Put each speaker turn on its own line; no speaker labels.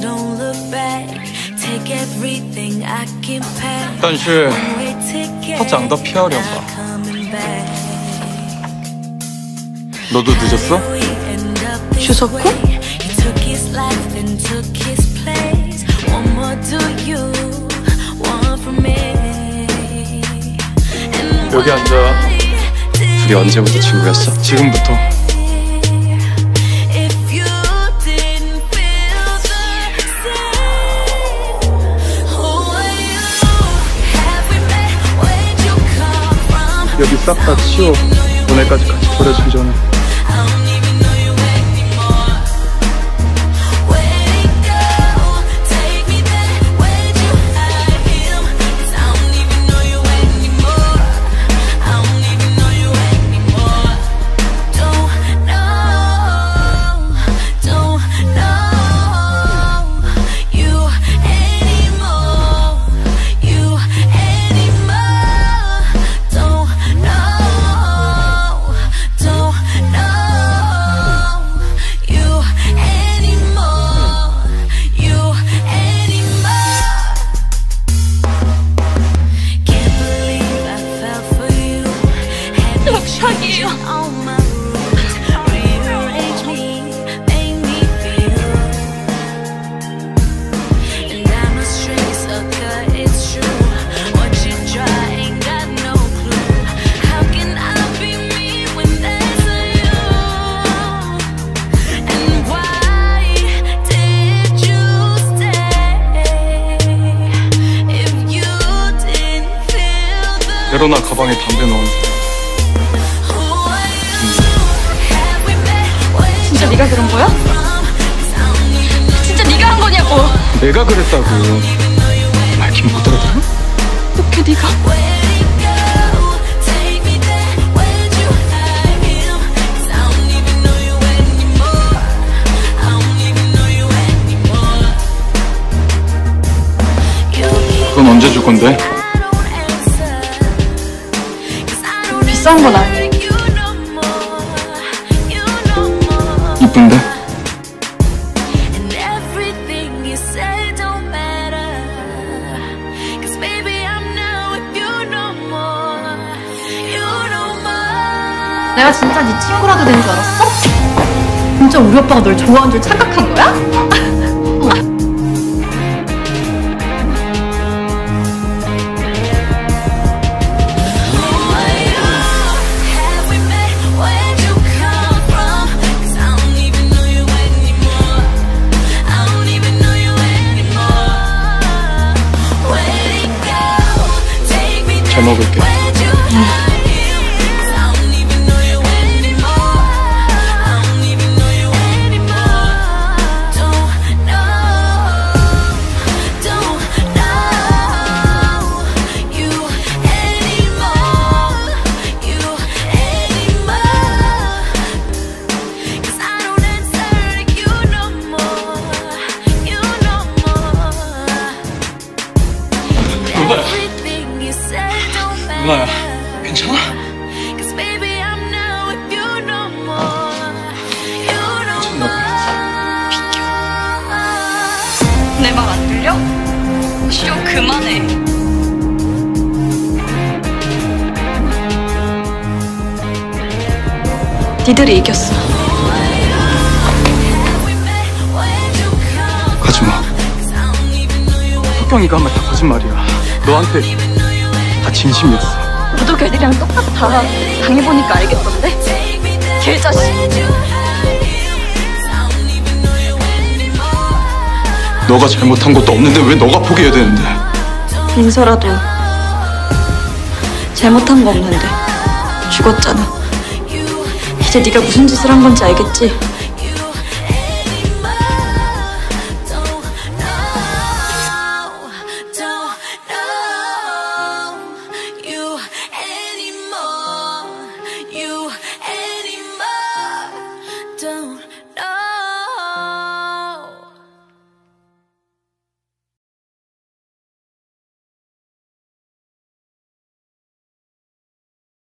但是他长得漂亮吧？ 너도 늦었어?
주석훈?
여기 앉아.
우리 언제부터 친구였어?
지금부터.
여기 싹 다 치워. 너네까지 같이 버려지기 전에.
내려놔 가방에 담배 넣었는데.
진짜 네가 그런 거야? 진짜 네가 한 거냐고!
내가 그랬다고. 말긴 못 알아들어?
어떻게 네가...
그건 언제 줄 건데?
비싼 건 아니야.
이쁜데?
내가 진짜 네 친구라도 된 줄 알았어? 진짜 우리 오빠가 널 좋아한 줄 착각한 거야?
잘 먹을게. 누나야, 괜찮아?
비켜. 내 말 안 들려? 쇼 그만해. 니들이 이겼어.
가지마. 혁경이가 한 말 다 거짓말이야. 너한테 다 진심이었어.
너도 걔들이랑 똑같아. 당해보니까 알겠던데? 개자식.
너가 잘못한 것도 없는데 왜 너가 포기해야 되는데?
민서라도 잘못한 거 없는데 죽었잖아. 이제 네가 무슨 짓을 한 건지 알겠지?